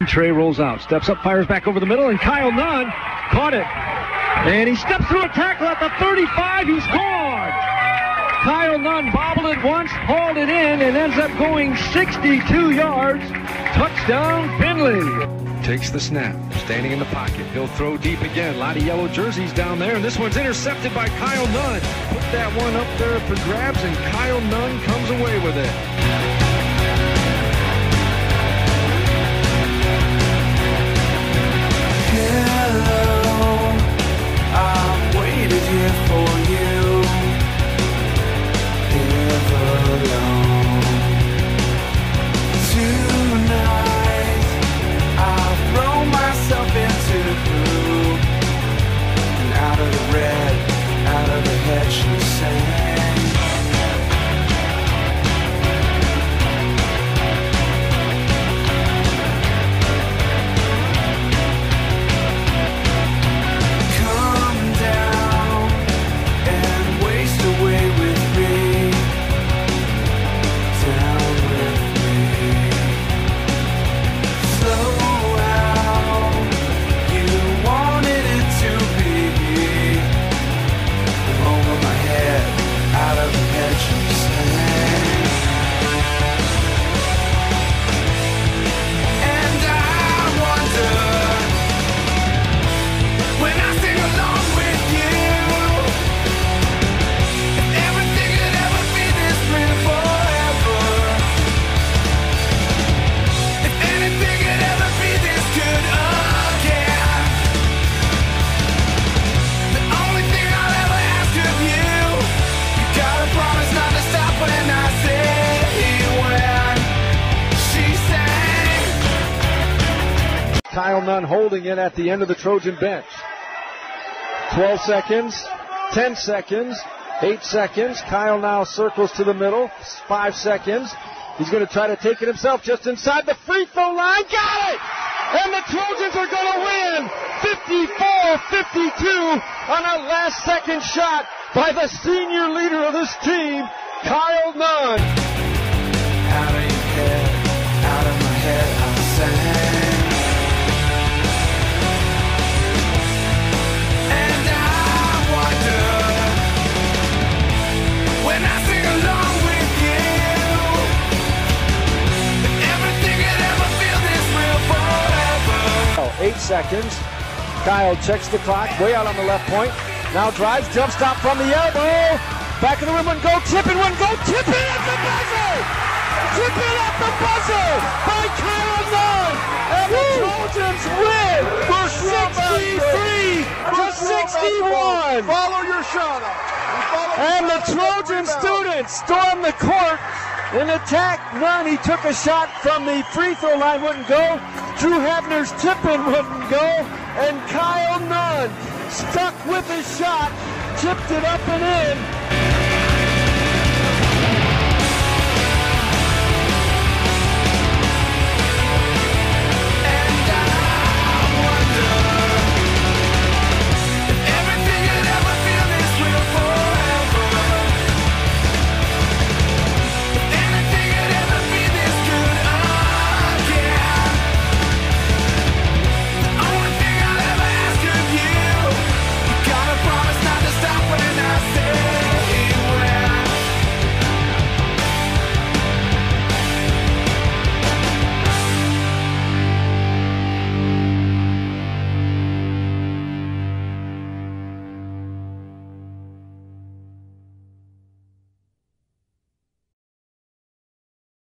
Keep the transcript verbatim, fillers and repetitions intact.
Trey rolls out, steps up, fires back over the middle, and Kyle Nunn caught it. And he steps through a tackle at the thirty-five. He's gone. Kyle Nunn bobbled it once, hauled it in, and ends up going sixty-two yards. Touchdown, Findlay. Takes the snap, standing in the pocket. He'll throw deep again. A lot of yellow jerseys down there, and this one's intercepted by Kyle Nunn. Put that one up there for grabs, and Kyle Nunn comes away with it. Kyle Nunn holding it at the end of the Trojan bench. twelve seconds, ten seconds, eight seconds. Kyle now circles to the middle. five seconds. He's going to try to take it himself just inside the free throw line. Got it! And the Trojans are going to win fifty-four fifty-two on a last second shot by the senior leader of this team, Kyle Nunn. Out of your head, out of my head, I'm saying. Eight seconds. Kyle checks the clock, way out on the left point. Now drives, jump stop from the elbow. Back of the rim, one go, tip and one go, tip it at the buzzer! Tip it at the buzzer by Kyle Nunn! And the Trojans win for sixty-three to sixty-one! Follow your shot up. And the Trojan students storm the court in attack. Nunn, he took a shot from the free throw line, wouldn't go. Drew Hebner's tip-in wouldn't go. And Kyle Nunn stuck with his shot, tipped it up and in.